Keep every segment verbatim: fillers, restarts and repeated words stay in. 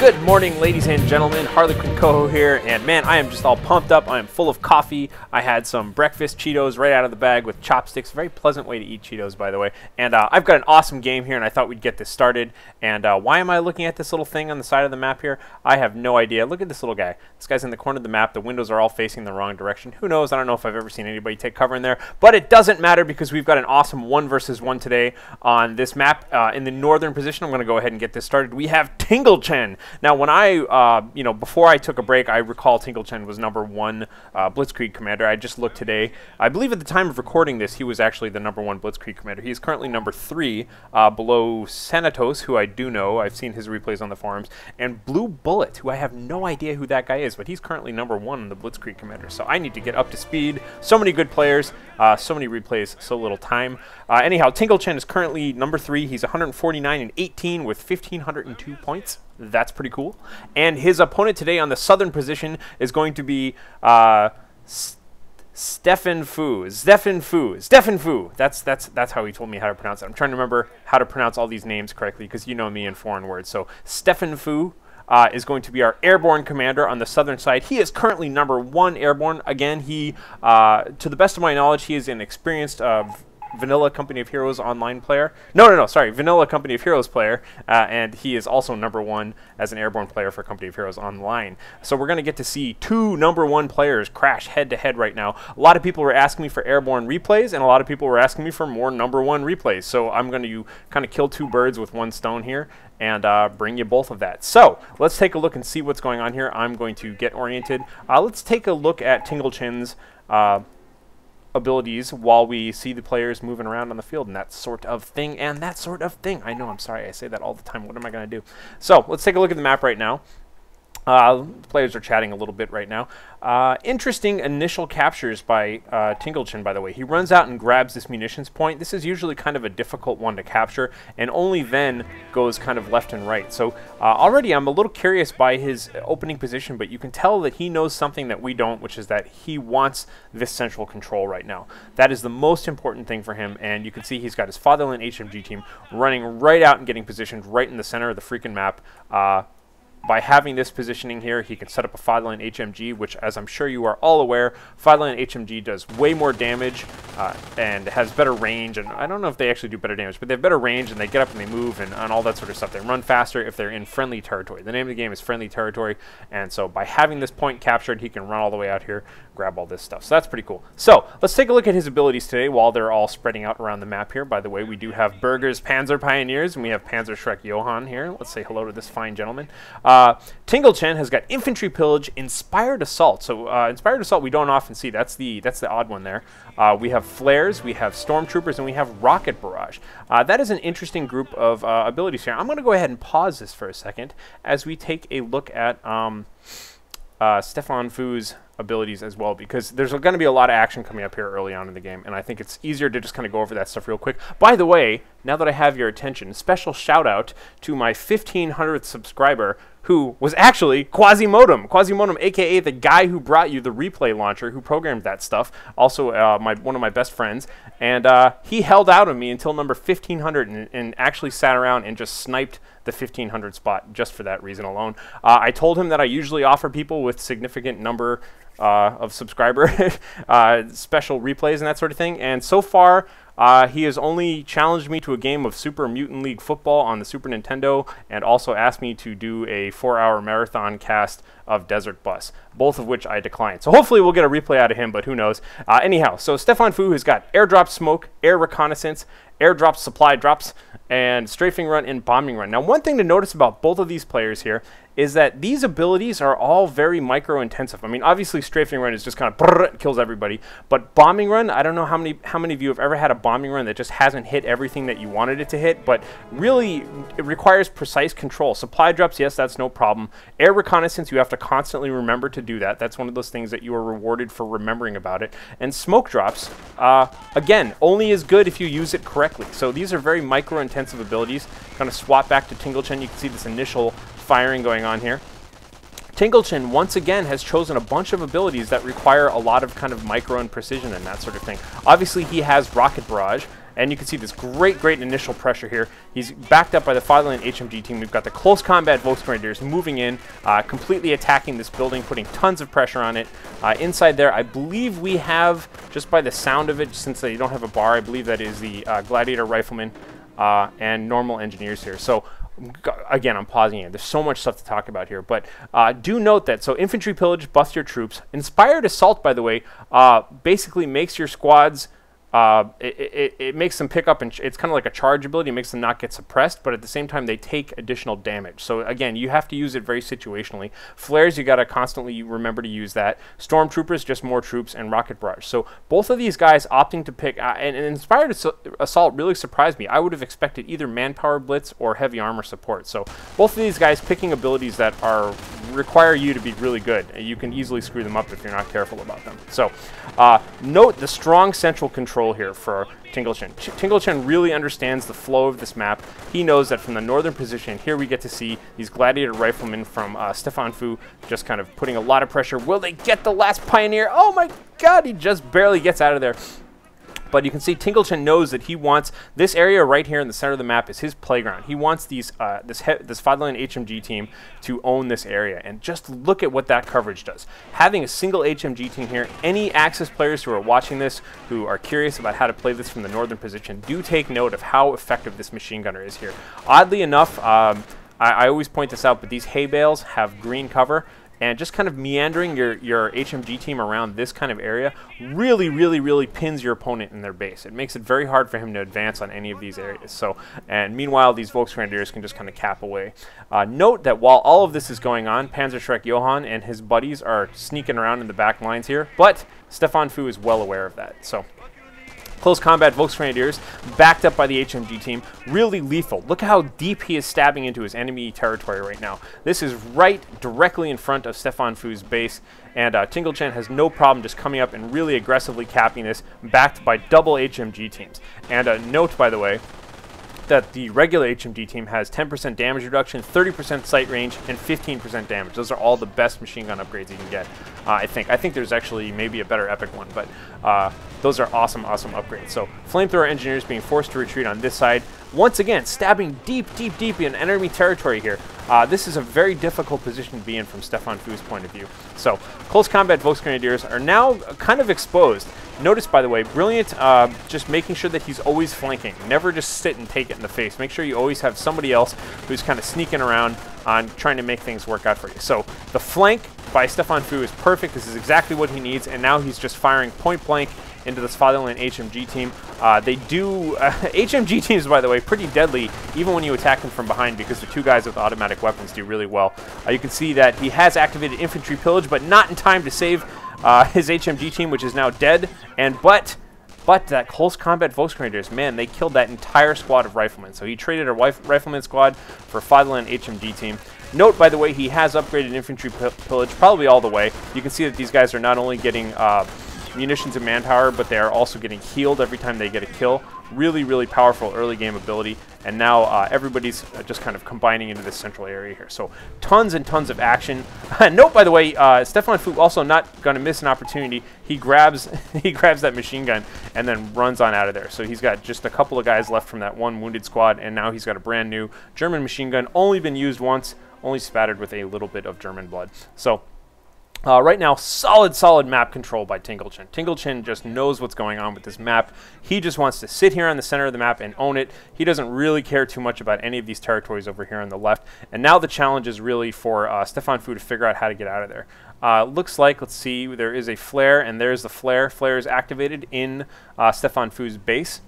Good morning, ladies and gentlemen. HarlequinCoHO here, and man, I am just all pumped up. I am full of coffee. I had some breakfast Cheetos right out of the bag with chopsticks. Very pleasant way to eat Cheetos, by the way. And uh, I've got an awesome game here, and I thought we'd get this started. And uh, why am I looking at this little thing on the side of the map here? I have no idea. Look at this little guy. This guy's in the corner of the map. The windows are all facing the wrong direction. Who knows? I don't know if I've ever seen anybody take cover in there, but it doesn't matter because we've got an awesome one versus one today on this map. Uh, in the northern position, I'm going to go ahead and get this started. We have Tinglechen. Now, when I Uh, you know, before I took a break, I recall Tinglechen was number one uh, Blitzkriege commander. I just looked today. I believe at the time of recording this, he was actually the number one Blitzkriege commander. He is currently number three, uh, below Sanatos, who I do know. I've seen his replays on the forums, and Blue Bullet, who I have no idea who that guy is, but he's currently number one in the Blitzkriege commander. So I need to get up to speed. So many good players, uh, so many replays, so little time. Uh, anyhow, Tinglechen is currently number three. He's one hundred forty-nine and eighteen with one thousand five hundred two points. That's pretty cool. And his opponent today on the southern position is going to be uh, sztefenfu. sztefenfu. sztefenfu. That's that's that's how he told me how to pronounce it. I'm trying to remember how to pronounce all these names correctly because you know me in foreign words. So sztefenfu uh, is going to be our Airborne commander on the southern side. He is currently number one Airborne. Again, he, uh, to the best of my knowledge, he is an experienced uh, Vanilla Company of Heroes online player. No, no, no, sorry, Vanilla Company of Heroes player, uh, and he is also number one as an Airborne player for Company of Heroes online. So we're going to get to see two number one players crash head-to-head right now. A lot of people were asking me for Airborne replays, and a lot of people were asking me for more number one replays. So I'm going to kind of kill two birds with one stone here and uh, bring you both of that. So let's take a look and see what's going on here. I'm going to get oriented. Uh, let's take a look at Tinglechen's uh, abilities while we see the players moving around on the field and that sort of thing and that sort of thing. I know, I'm sorry, I say that all the time. What am I going to do? So let's take a look at the map right now. Uh, the players are chatting a little bit right now. Uh, interesting initial captures by uh, Tinglechen, by the way. He runs out and grabs this munitions point. This is usually kind of a difficult one to capture, and only then goes kind of left and right. So uh, already I'm a little curious by his opening position, but you can tell that he knows something that we don't, which is that he wants this central control right now. That is the most important thing for him, and you can see he's got his fatherland H M G team running right out and getting positioned right in the center of the freaking map. Uh, By having this positioning here, he can set up a Fatherland H M G, which, as I'm sure you are all aware, Fatherland H M G does way more damage uh, and has better range. And I don't know if they actually do better damage, but they have better range, and they get up and they move and, and all that sort of stuff. They run faster if they're in friendly territory. The name of the game is friendly territory, and so by having this point captured, he can run all the way out here, grab all this stuff. So that's pretty cool. So let's take a look at his abilities today while they're all spreading out around the map here. By the way, we do have Berger's Panzer Pioneers, and we have Panzer Shrek Johann here. Let's say hello to this fine gentleman. Uh, Tinglechen has got Infantry Pillage, Inspired Assault. So uh, Inspired Assault we don't often see. That's the that's the odd one there. Uh, we have Flares, we have Stormtroopers, and we have Rocket Barrage. Uh, that is an interesting group of uh, abilities here. I'm going to go ahead and pause this for a second as we take a look at um, uh, sztefenfu's abilities as well, because there's going to be a lot of action coming up here early on in the game, and I think it's easier to just kind of go over that stuff real quick. By the way, now that I have your attention, special shout out to my fifteen hundredth subscriber, who was actually Quasimodem. Quasimodem, aka the guy who brought you the replay launcher, who programmed that stuff. Also, uh, my one of my best friends, and uh, he held out on me until number fifteen hundred, and, and actually sat around and just sniped the fifteen hundred spot just for that reason alone. Uh, I told him that I usually offer people with significant number uh, of subscriber uh, special replays and that sort of thing, and so far Uh, he has only challenged me to a game of Super Mutant League Football on the Super Nintendo, and also asked me to do a four-hour marathon cast of Desert Bus, both of which I declined. So hopefully we'll get a replay out of him, but who knows. Uh, anyhow, so sztefenfu has got airdrop smoke, air reconnaissance, airdrop supply drops, and strafing run and bombing run. Now, one thing to notice about both of these players here is that these abilities are all very micro-intensive. I mean, obviously, strafing run is just kind of brrr, kills everybody, but bombing run, I don't know how many how many of you have ever had a bombing run that just hasn't hit everything that you wanted it to hit, but really, it requires precise control. Supply drops, yes, that's no problem. Air reconnaissance, you have to constantly remember to do that. That's one of those things that you are rewarded for remembering about it. And smoke drops, uh, again, only is good if you use it correctly. So these are very micro-intensive abilities. Kind of swap back to Tinglechen. You can see this initial firing going on here. Tinglechen, once again, has chosen a bunch of abilities that require a lot of kind of micro and precision and that sort of thing. Obviously, he has Rocket Barrage, And you can see this great, great initial pressure here. He's backed up by the fatherland H M G team. We've got the close combat Volksgrenadiers moving in, uh, completely attacking this building, putting tons of pressure on it. Uh, inside there, I believe we have, just by the sound of it, since they don't have a bar, I believe that is the uh, Gladiator Riflemen uh, and normal engineers here. So again, I'm pausing here. There's so much stuff to talk about here, but uh, do note that, so infantry pillage, bust your troops. Inspired assault, by the way, uh, basically makes your squads, uh, it, it, it makes them pick up, and it's kind of like a charge ability. It makes them not get suppressed, but at the same time, they take additional damage. So again, you have to use it very situationally. Flares, you got to constantly remember to use that. Stormtroopers, just more troops, and rocket barrage. So both of these guys opting to pick, uh, and, and inspired ass assault really surprised me. I would have expected either manpower blitz or heavy armor support. So both of these guys picking abilities that are require you to be really good. You can easily screw them up if you're not careful about them. So uh, note the strong central control here for Tinglechen. Ch Tinglechen really understands the flow of this map. He knows that from the northern position, here we get to see these Gladiator Riflemen from uh, sztefenfu just kind of putting a lot of pressure. Will they get the last Pioneer? Oh my god, he just barely gets out of there. But you can see Tinglechen knows that he wants this area right here in the center of the map is his playground. He wants these uh, this this fatherland H M G team to own this area, and just look at what that coverage does. Having a single H M G team here, any Axis players who are watching this, who are curious about how to play this from the northern position, do take note of how effective this machine gunner is here. Oddly enough, um, I, I always point this out, but these hay bales have green cover. And just kind of meandering your, your H M G team around this kind of area really, really, really pins your opponent in their base. It makes it very hard for him to advance on any of these areas. So, and meanwhile, these Volksgrenadiers can just kind of cap away. Uh, note that while all of this is going on, Panzerschreck Johann and his buddies are sneaking around in the back lines here, but sztefenfu is well aware of that. So, close combat Volksgrenadiers, backed up by the H M G team, really lethal. Look how deep he is stabbing into his enemy territory right now. This is right directly in front of sztefenfu's base, and uh, Tinglechen has no problem just coming up and really aggressively capping this, backed by double H M G teams. And uh, note, by the way, that the regular H M G team has ten percent damage reduction, thirty percent sight range, and fifteen percent damage. Those are all the best machine gun upgrades you can get, uh, I think. I think there's actually maybe a better epic one, but uh, those are awesome, awesome upgrades. So flamethrower engineers being forced to retreat on this side. Once again, stabbing deep, deep, deep in enemy territory here. Uh, this is a very difficult position to be in from sztefenfu's point of view. So close combat Volksgrenadiers are now kind of exposed. Notice, by the way, brilliant, uh, just making sure that he's always flanking. Never just sit and take it in the face. Make sure you always have somebody else who's kind of sneaking around on trying to make things work out for you. So the flank by sztefenfu is perfect. This is exactly what he needs, and now he's just firing point blank into this fatherland H M G team. Uh, they do, uh, H M G teams, by the way, pretty deadly, even when you attack them from behind, because the two guys with automatic weapons do really well. Uh, you can see that he has activated infantry pillage, but not in time to save uh, his H M G team, which is now dead. And but, but that close combat Volksgrenadiers, man, they killed that entire squad of riflemen. So he traded a rifleman squad for a fatherland H M G team. Note, by the way, he has upgraded infantry pillage probably all the way. You can see that these guys are not only getting uh, munitions and manpower, but they are also getting healed every time they get a kill. Really, really powerful early game ability. And now uh, everybody's uh, just kind of combining into this central area here. So tons and tons of action. Note, by the way, uh, sztefenfu also not going to miss an opportunity. He grabs he grabs that machine gun and then runs on out of there. So he's got just a couple of guys left from that one wounded squad, and now he's got a brand new German machine gun, only been used once, only spattered with a little bit of German blood. So Uh, right now, solid, solid map control by Tinglechen. Tinglechen just knows what's going on with this map. He just wants to sit here on the center of the map and own it. He doesn't really care too much about any of these territories over here on the left. And now the challenge is really for uh, sztefenfu to figure out how to get out of there. Uh, looks like, let's see, there is a flare, and there's the flare. Flare is activated in uh, sztefenfu's base.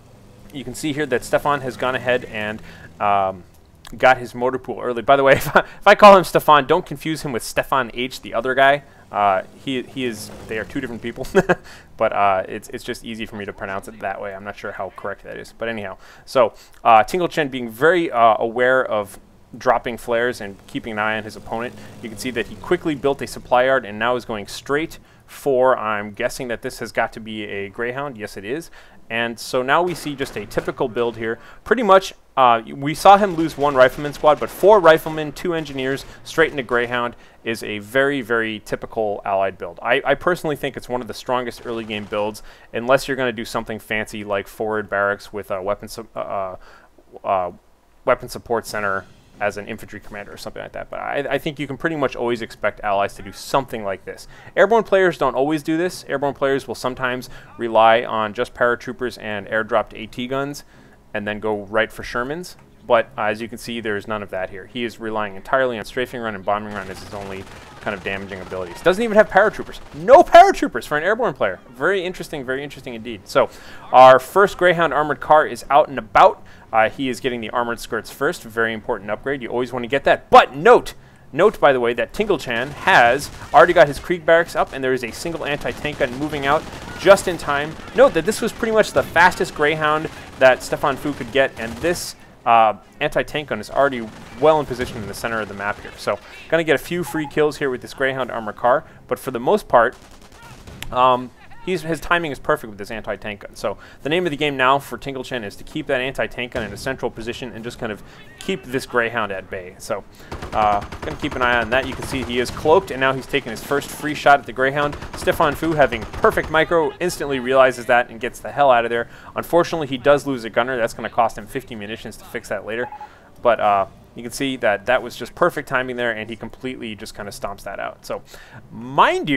You can see here that Stefan has gone ahead and Um, got his motor pool early. By the way, if I, if I call him Stefan, don't confuse him with Stefan H, the other guy. Uh, he he is. They are two different people, but uh, it's it's just easy for me to pronounce it that way. I'm not sure how correct that is, but anyhow. So uh, Tinglechen being very uh, aware of dropping flares and keeping an eye on his opponent. You can see that he quickly built a supply yard and now is going straight for, I'm guessing that this has got to be a Greyhound. Yes, it is. And so now we see just a typical build here. Pretty much, uh, we saw him lose one rifleman squad, but four riflemen, two engineers, straight into Greyhound is a very, very typical allied build. I, I personally think it's one of the strongest early game builds, unless you're going to do something fancy like forward barracks with a weapon, su uh, uh, weapon support center as an infantry commander or something like that. But I, I think you can pretty much always expect allies to do something like this. Airborne players don't always do this. Airborne players will sometimes rely on just paratroopers and airdropped AT guns and then go right for Shermans. But uh, as you can see, there's none of that here. He is relying entirely on strafing run and bombing run as his only kind of damaging abilities. Doesn't even have paratroopers. No paratroopers for an airborne player. Very interesting, very interesting indeed. So our first Greyhound armored car is out and about. Uh, he is getting the armored skirts first. Very important upgrade. You always want to get that. But note, note by the way, that Tinglechen has already got his Krieg barracks up, and there is a single anti-tank gun moving out just in time. Note that this was pretty much the fastest Greyhound that sztefenfu could get, and this Uh, anti-tank gun is already well in position in the center of the map here. So going to get a few free kills here with this Greyhound armored car, but for the most part, um, he's, his timing is perfect with this anti-tank gun. So the name of the game now for Tinglechen is to keep that anti-tank gun in a central position and just kind of keep this Greyhound at bay. So uh, going to keep an eye on that. You can see he is cloaked, and now he's taking his first free shot at the Greyhound. sztefenfu, having perfect micro, instantly realizes that and gets the hell out of there. Unfortunately, he does lose a gunner. That's going to cost him fifty munitions to fix that later. But uh, you can see that that was just perfect timing there, and he completely just kind of stomps that out. So mind you,